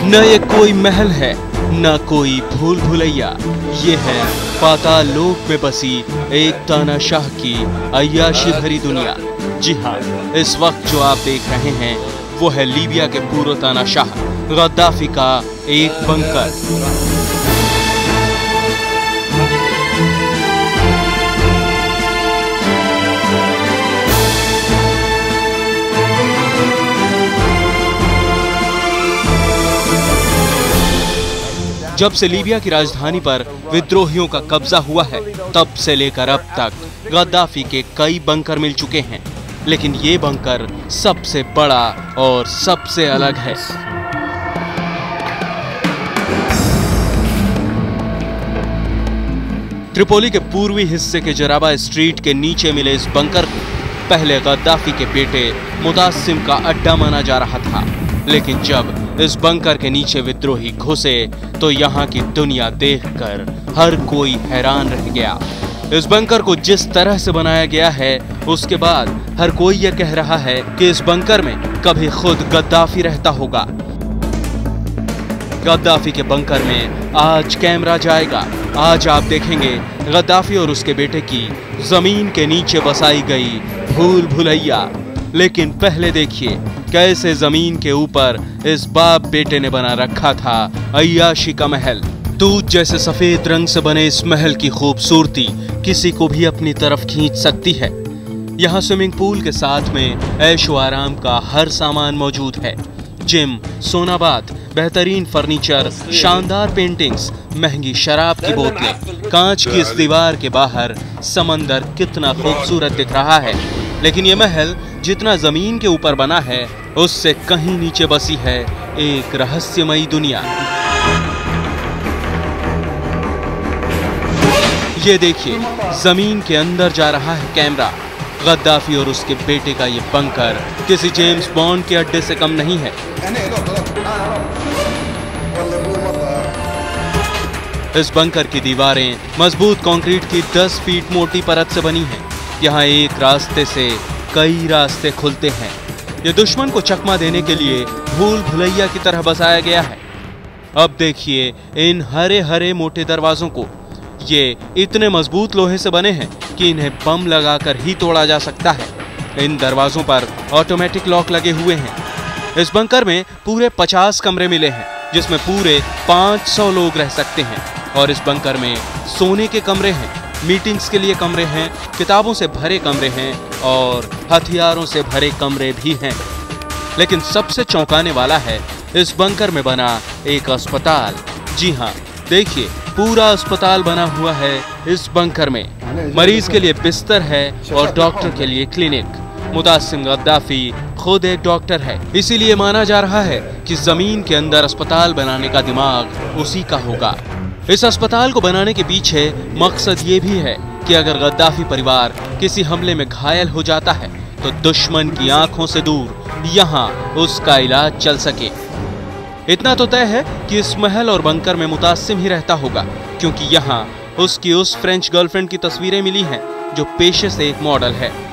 न ये कोई महल है, न कोई भूल भुलैया। ये है पाताल लोक में बसी एक तानाशाह की अय्याशी भरी दुनिया। जी हाँ, इस वक्त जो आप देख रहे हैं वो है लीबिया के पूर्व तानाशाह गद्दाफी का एक बंकर। जब से लीबिया की राजधानी पर विद्रोहियों का कब्जा हुआ है, तब से लेकर अब तक गद्दाफी के कई बंकर मिल चुके हैं, लेकिन ये बंकर सबसे बड़ा और सबसे अलग है। त्रिपोली के पूर्वी हिस्से के जराबा स्ट्रीट के नीचे मिले इस बंकर को पहले गद्दाफी के बेटे मुतासिम का अड्डा माना जा रहा था, लेकिन जब इस बंकर के नीचे विद्रोही घुसे तो यहाँ की दुनिया देखकर हर कोई हैरान रह गया। इस बंकर को जिस तरह से बनाया गया है, उसके बाद हर कोई यह कह रहा है कि इस बंकर में कभी खुद गद्दाफी रहता होगा। गद्दाफी के बंकर में आज कैमरा जाएगा। आज आप देखेंगे गद्दाफी और उसके बेटे की जमीन के नीचे बसाई गई भूल भुलैया। लेकिन पहले देखिए कैसे जमीन के ऊपर इस बाप बेटे ने बना रखा था अय्याशी का महल। दूध जैसे सफेद रंग से बने इस महल की खूबसूरती किसी को भी अपनी तरफ खींच सकती है। यहाँ स्विमिंग पूल के साथ में ऐशो आराम का हर सामान मौजूद है। जिम, सोनाबाथ, बेहतरीन फर्नीचर, शानदार पेंटिंग्स, महंगी शराब की बोतलें। कांच की इस दीवार के बाहर समंदर कितना खूबसूरत दिख रहा है, लेकिन ये महल जितना जमीन के ऊपर बना है उससे कहीं नीचे बसी है एक रहस्यमयी दुनिया। ये देखिए, जमीन के अंदर जा रहा है कैमरा। गद्दाफी और उसके बेटे का ये बंकर किसी जेम्स बॉन्ड के अड्डे से कम नहीं है। इस बंकर की दीवारें मजबूत कंक्रीट की 10 फीट मोटी परत से बनी हैं। यहाँ एक रास्ते से कई रास्ते खुलते हैं। ये दुश्मन को चकमा देने के लिए भूल भुलैया की तरह बसाया गया है। अब देखिए इन हरे हरे मोटे दरवाजों को। ये इतने मजबूत लोहे से बने हैं कि इन्हें बम लगाकर ही तोड़ा जा सकता है। इन दरवाजों पर ऑटोमेटिक लॉक लगे हुए हैं। इस बंकर में पूरे 50 कमरे मिले हैं, जिसमें पूरे 500 लोग रह सकते हैं। और इस बंकर में सोने के कमरे हैं, मीटिंग्स के लिए कमरे हैं, किताबों से भरे कमरे हैं और हथियारों से भरे कमरे भी हैं। लेकिन सबसे चौंकाने वाला है इस बंकर में बना एक अस्पताल। जी हाँ, देखिए पूरा अस्पताल बना हुआ है इस बंकर में। मरीज के लिए बिस्तर है और डॉक्टर के लिए क्लिनिक। मुतासिम गद्दाफी खुद एक डॉक्टर है, इसीलिए माना जा रहा है कि जमीन के अंदर अस्पताल बनाने का दिमाग उसी का होगा। इस अस्पताल को बनाने के पीछे मकसद ये भी है कि अगर गद्दाफी परिवार किसी हमले में घायल हो जाता है तो दुश्मन की आंखों से दूर यहाँ उसका इलाज चल सके। इतना तो तय है कि इस महल और बंकर में मुतासिम ही रहता होगा, क्योंकि यहाँ उसकी उस फ्रेंच गर्लफ्रेंड की तस्वीरें मिली हैं जो पेशे से एक मॉडल है।